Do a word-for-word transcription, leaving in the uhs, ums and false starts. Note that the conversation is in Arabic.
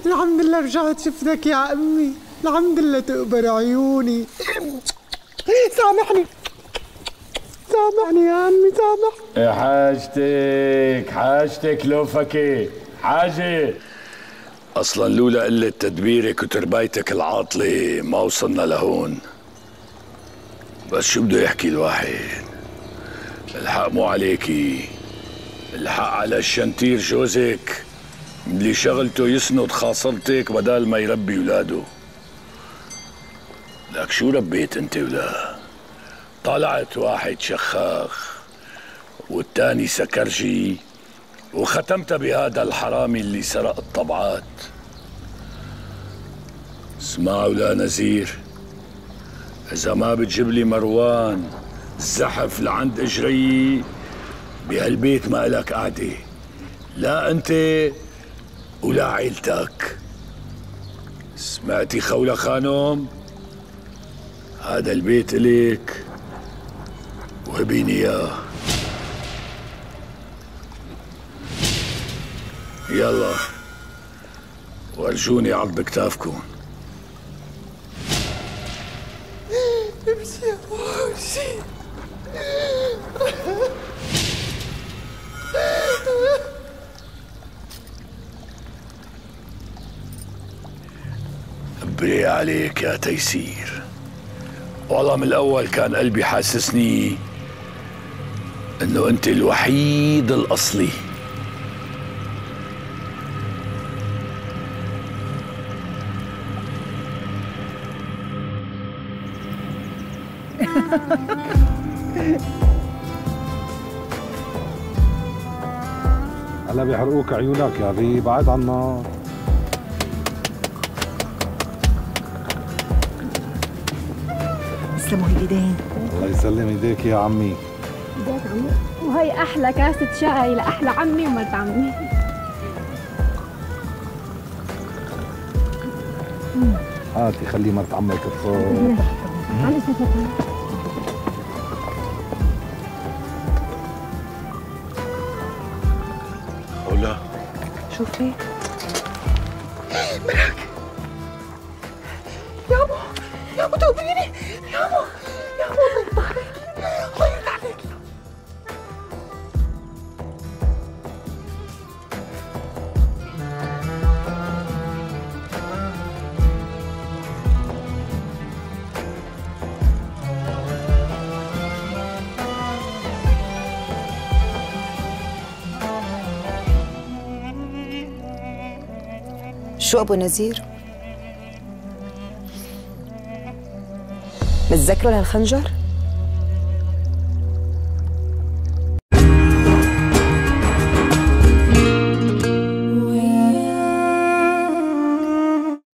الحمد لله رجعت شفتك يا امي، الحمد لله تقبر عيوني. سامحني سامحني يا عمي سامح. يا حاجتك حاجتك لو فكي حاجة. اصلا لولا قلة تدبيرك وتربايتك العاطلة ما وصلنا لهون. بس شو بده يحكي الواحد؟ الحق مو عليكي، الحق على الشنتير جوزك اللي شغلته يسند خاصرتك بدال ما يربي ولاده. لك شو ربيت انت ولا؟ طلعت واحد شخاخ والتاني سكرجي وختمت بهذا الحرامي اللي سرق الطبعات. اسمع ولا نزير، إذا ما بتجيب لي مروان زحف لعند إجري بهالبيت ما إلك قعدة، لا أنت ولا عيلتك. سمعتي خولة خانم؟ هذا البيت إليك وهبيني إياه. يلا وارجوني عرض كتافكم. امشي يا ابو امشي. بري عليك يا تيسير، والله من الاول كان قلبي حاسسني انه انت الوحيد الاصلي. هلا بيحرقوك عيونك يا بي، بعد عنا. يسلموا الايدين. الله يسلم ايديك يا عمي. ايديك عمي، وهي احلى كاسة شاي لاحلى عمي ومرت عمي. هاتي خلي مرت عمك تصوت. على اسمك خوله. شو في؟ ملاك يابا يابا توبيني يابا يابا الله يرضى عليك الله يرضى عليك. شو ابو نزير؟ متذكروا لهالخنجر؟